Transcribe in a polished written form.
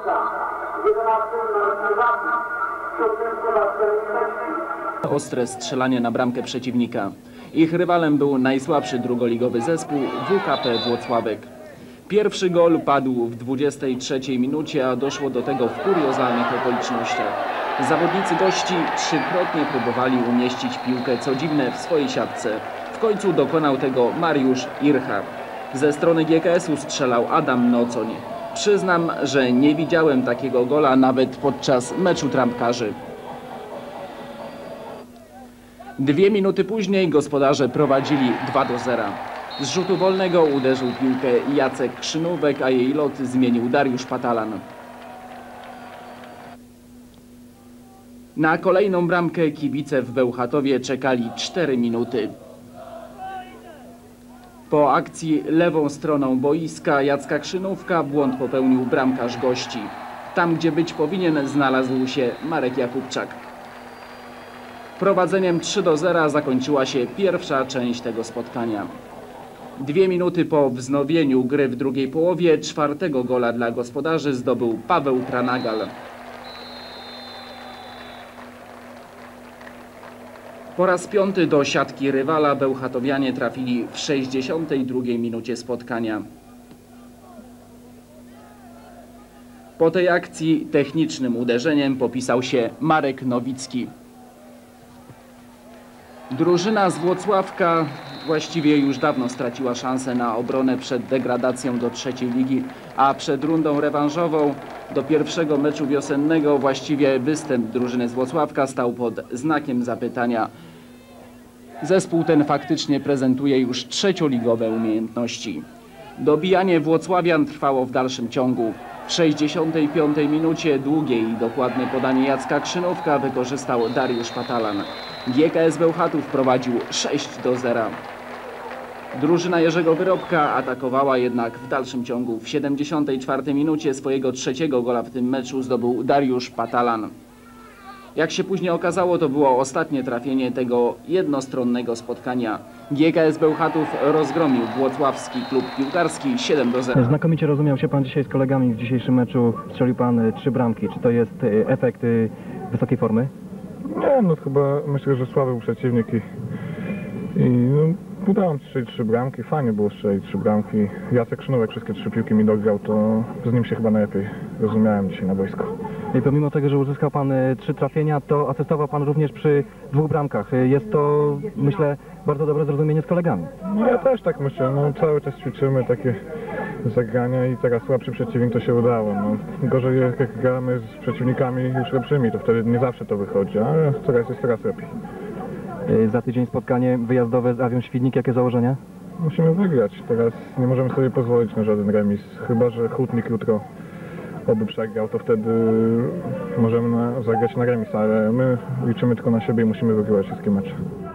Ostre strzelanie na bramkę przeciwnika. Ich rywalem był najsłabszy drugoligowy zespół WKP Włocławek. Pierwszy gol padł w 23 minucie, a doszło do tego w kuriozalnych okolicznościach. Zawodnicy gości trzykrotnie próbowali umieścić piłkę, co dziwne, w swojej siatce. W końcu dokonał tego Mariusz Ircha. Ze strony GKS-u strzelał Adam Nocoń. Przyznam, że nie widziałem takiego gola nawet podczas meczu trampkarzy. 2 minuty później gospodarze prowadzili 2-0. Z rzutu wolnego uderzył piłkę Jacek Krzynówek, a jej lot zmienił Dariusz Patalan. Na kolejną bramkę kibice w Bełchatowie czekali 4 minuty. Po akcji lewą stroną boiska Jacka Krzynówka błąd popełnił bramkarz gości. Tam, gdzie być powinien, znalazł się Marek Jakubczak. Prowadzeniem 3-0 zakończyła się pierwsza część tego spotkania. 2 minuty po wznowieniu gry w drugiej połowie czwartego gola dla gospodarzy zdobył Paweł Tranagal. Po raz 5 do siatki rywala bełchatowianie trafili w 62 minucie spotkania. Po tej akcji technicznym uderzeniem popisał się Marek Nowicki. Drużyna z Włocławka właściwie już dawno straciła szansę na obronę przed degradacją do trzeciej ligi, a przed rundą rewanżową do pierwszego meczu wiosennego właściwie występ drużyny z Włocławka stał pod znakiem zapytania. Zespół ten faktycznie prezentuje już trzecioligowe umiejętności. Dobijanie włocławian trwało w dalszym ciągu. W 65 minucie długie i dokładne podanie Jacka Krzynówka wykorzystał Dariusz Patalan. GKS Bełchatów prowadził 6-0. Drużyna Jerzego Wyrobka atakowała jednak w dalszym ciągu. W 74 minucie swojego trzeciego gola w tym meczu zdobył Dariusz Patalan. Jak się później okazało, to było ostatnie trafienie tego jednostronnego spotkania. GKS Bełchatów rozgromił włocławski klub piłkarski 7-0. Znakomicie rozumiał się pan dzisiaj z kolegami w dzisiejszym meczu. Strzelił pan 3 bramki. Czy to jest efekt wysokiej formy? Nie, no chyba myślę, że słaby był przeciwnik i udało mi się strzelić 3 bramki. Fajnie było strzelić 3 bramki. Jacek Krzynówek wszystkie 3 piłki mi dograł, to z nim się chyba najlepiej rozumiałem dzisiaj na boisku. I pomimo tego, że uzyskał pan 3 trafienia, to asystował pan również przy 2 bramkach. Jest to, myślę, bardzo dobre zrozumienie z kolegami. No ja też tak myślę, no cały czas ćwiczymy takie zagrania i teraz słabszy przeciwnik to się udało. No, gorzej jak gramy z przeciwnikami już lepszymi, to wtedy nie zawsze to wychodzi, ale teraz jest coraz lepiej. Za tydzień spotkanie wyjazdowe z Awią Świdnik. Jakie założenia? Musimy wygrać. Teraz nie możemy sobie pozwolić na żaden remis. Chyba że Hutnik jutro oby przegrał, to wtedy możemy zagrać na remis, ale my liczymy tylko na siebie i musimy wygrywać wszystkie mecze.